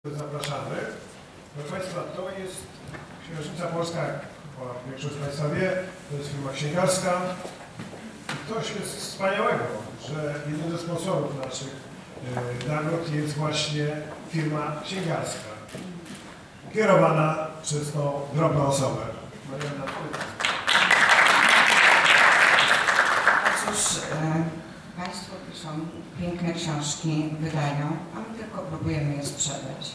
Zapraszamy. Proszę Państwa, to jest Księżnica Polska, jak chyba większość z Państwa wie, to jest firma księgarska. I coś jest wspaniałego, że jeden ze sponsorów naszych nagród jest właśnie firma księgarska, kierowana przez tą drobną osobę. Cóż, Państwo piszą piękne książki, wydają, a my tylko próbujemy je sprzedać.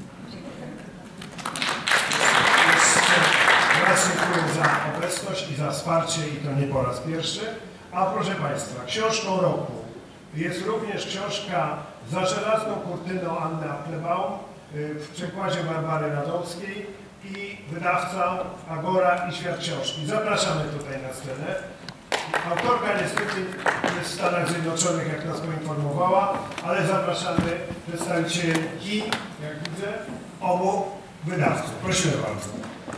Raz dziękuję za obecność i za wsparcie i to nie po raz pierwszy. A proszę Państwa, książką roku jest również książka Za żelazną kurtyną Anny Applebaum w przekładzie Barbary Radomskiej i wydawca Agora i Świat Książki. Zapraszamy tutaj na scenę. Autorka niestety jest w Stanach Zjednoczonych, jak nas poinformowała, ale zapraszamy przedstawicielki, jak widzę, obu wydawców. Prosimy bardzo.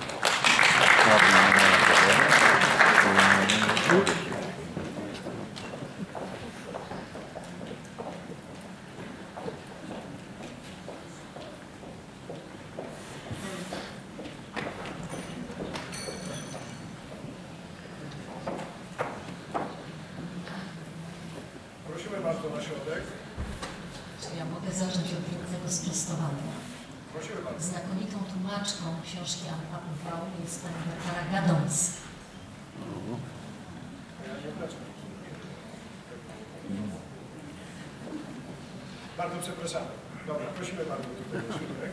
Prosimy bardzo na środek. Czy ja mogę zacząć od wielkiego sprostowania? Prosimy bardzo. Znakomitą tłumaczką książki Anny Applebaum jest pani Barbara Radomska. Bardzo przepraszamy. Dobra, prosimy bardzo tutaj na środek.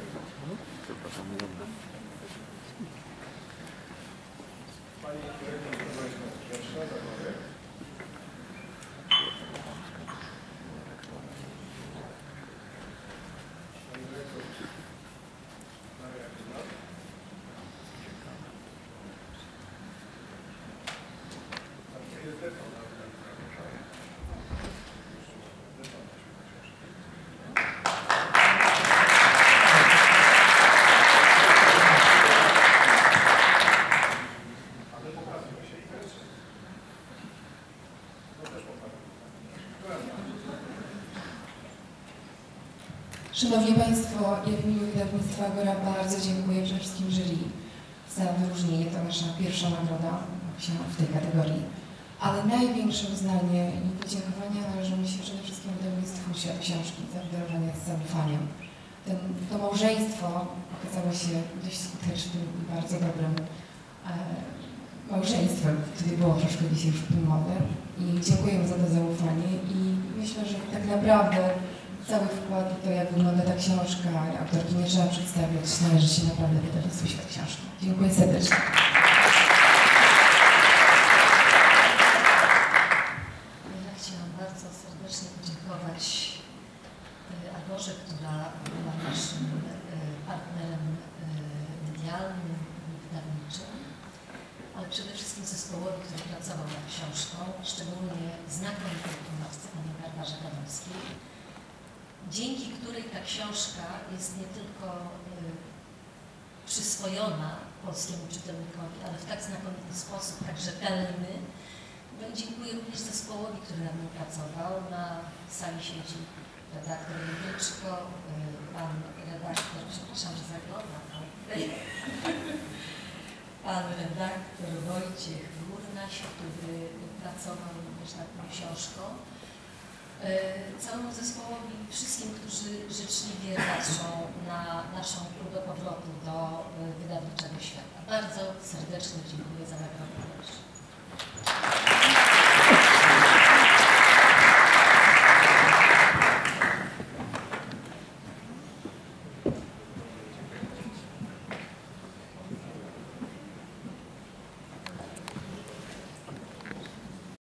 Pani dyrektor, proszę, zabawy. Pani dyrektor, Maria Chyba. Jest dyrektor. Szanowni Państwo, ja w imieniu wydawnictwa Agora bardzo dziękuję przede wszystkim jury za wyróżnienie. To nasza pierwsza nagroda w tej kategorii. Ale największe uznanie i podziękowania należą mi się przede wszystkim wydawnictwu Świat Książki za wydarzenie z zaufaniem. To małżeństwo okazało się dość skutecznym i bardzo dobrym małżeństwem. Tutaj było troszkę dzisiaj już mowy. I dziękuję za to zaufanie i myślę, że tak naprawdę cały wkład i to, jak wygląda ta książka, autorki nie trzeba przedstawiać, należy się naprawdę wydawnictwu Świat Książki. Dziękuję serdecznie. Ja chciałam bardzo serdecznie podziękować Agorze, która była naszym partnerem medialnym i wydawniczym, ale przede wszystkim zespołowi, który pracował nad książką, szczególnie znakomitej tłumaczce pani Barbarze Radomskiej, dzięki której ta książka jest nie tylko przyswojona polskiemu czytelnikowi, ale w tak znakomity sposób, tak rzetelny. No i dziękuję również zespołowi, który nad nią pracował. Na sali siedzi redaktor Jędryczko, pan redaktor, przepraszam, że zaglądam, pan redaktor Wojciech Górnaś, który pracował również nad tą książką. Całemu zespołowi, wszystkim, którzy życzliwie patrzą na naszą próbę powrotu do wydawniczego świata. Bardzo serdecznie dziękuję za nagrodę.